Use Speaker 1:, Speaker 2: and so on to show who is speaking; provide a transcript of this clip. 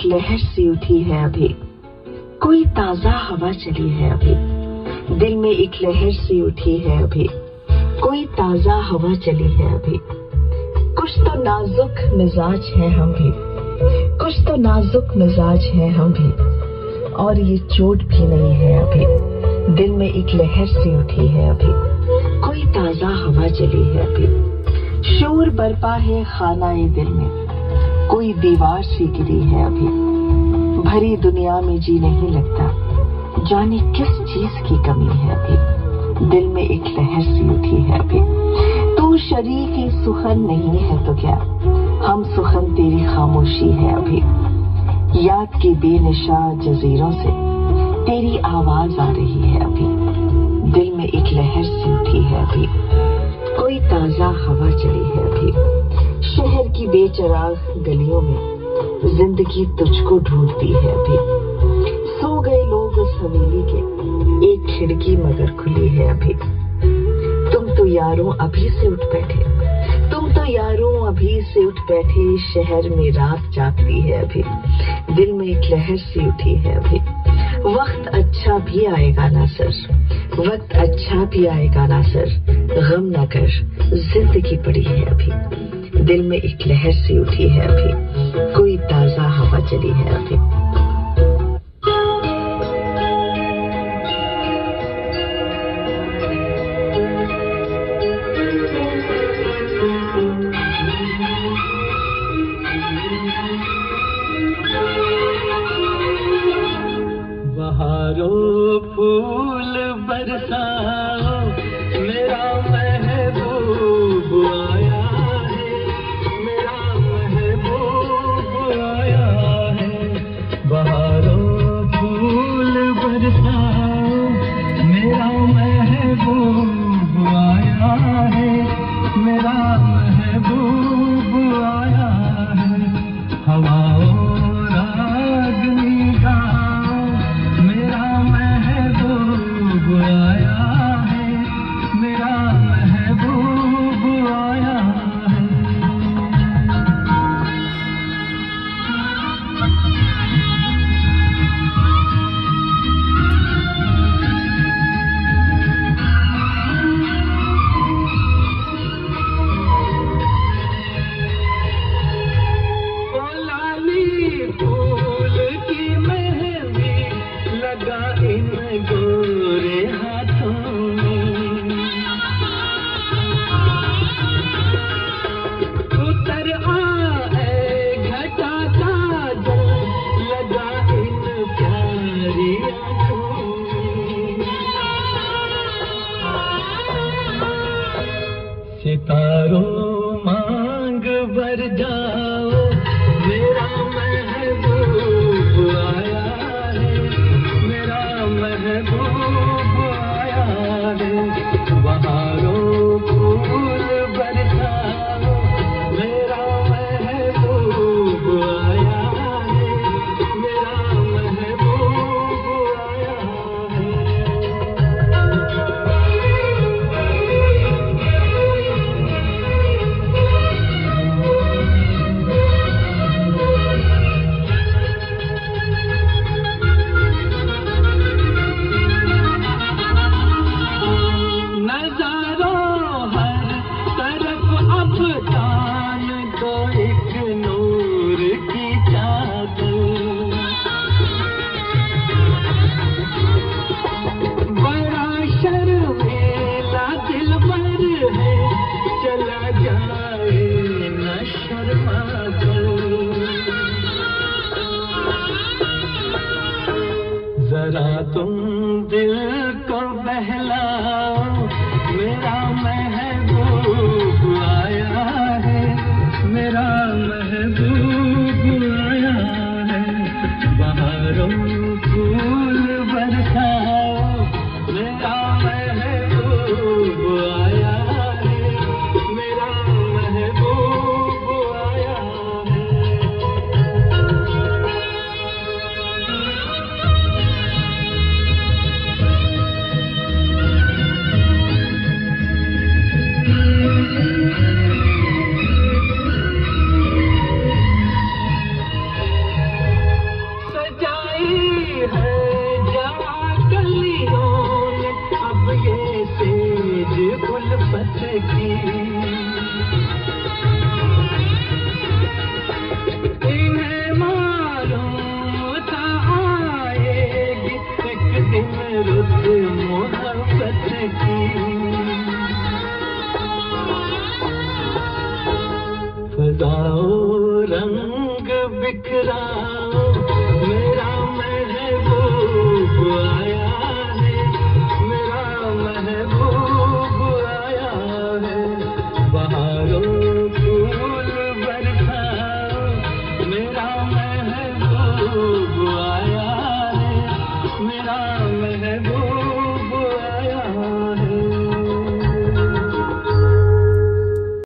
Speaker 1: लहर सी उठी है अभी, कोई ताजा हवा चली है अभी। दिल में एक लहर सी उठी है अभी, कोई ताजा हवा चली है अभी। कुछ तो नाजुक मिजाज है हम भी, कुछ तो नाजुक मिजाज है हम भी, और ये चोट भी नहीं है अभी। दिल में एक लहर सी उठी है अभी, कोई ताजा हवा चली है अभी। शोर बरपा है खानाए दिल में, कोई दीवार सी गिरी है अभी। भरी दुनिया में जी नहीं लगता, जाने किस चीज की कमी है अभी। दिल में एक लहर सी उठी है अभी। तू शरीक सुखन नहीं है तो क्या, हम सुखन तेरी खामोशी है अभी। याद के बेनिशा जजीरों से तेरी आवाज आ रही है अभी। दिल में एक लहर सी उठी है अभी, कोई ताजा हवा चली है अभी। शहर की बेचराग गलियों में जिंदगी तुझको ढूंढती है अभी। सो गए लोग उस हवेली के, एक खिड़की मगर खुली है अभी। तुम तो यारों अभी से उठ बैठे, तुम तो यारों अभी से उठ बैठे। शहर में रात जागती है अभी। दिल में एक लहर सी उठी है अभी। वक्त अच्छा भी आएगा ना सर, वक्त अच्छा भी आएगा ना सर। गम ना कर, जिंदगी पड़ी है अभी। दिल में एक लहर सी उठी है अभी, कोई ताजा हवा चली है अभी।
Speaker 2: बहारों फूल बरसाओ, मेरा महबूब आया है, मेरा महबूब आया है। बहारों फूल बरसाओ, मेरा महबूब आया है, मेरा महबूब आया है। हवाओं रागनी गाओ, मेरा महबूब आया है, मेरा महबूब आया है। ओ लाली फूल की मेहंदी लगा इन गोरे हाथों में। उतर आए घटा काजल लगा इन प्यारी आँखों में। सितारों मांग भर जाओ, मेरा महबूब आया है, मेरा महबूब आया है। बहारों फूल बरसाओ, मेरा महबूब आया है, मेरा महबूब आया है। नजारों हर तरफ अब तान दो एक नूर की चादर। बड़ा शर्मीला दिलबर है, चला जाए न शर्मा कर। जरा तुम दिल को बहलाओ, मेरा महबूब आया है, मेरा महबूब आया है। बहारों फूल बरसाओ, मेरा महबूब आया है, मेरा महबूब आया है। की। इन्हें मालूम था आएगी एक दिन रुत मोहब्बत की। फजाओ रंग बिखराओ मेरा महबूब आया है, मेरा महबूब आया है। बहारों फूल बरसाओ मेरा महबूब आया है, मेरा महबूब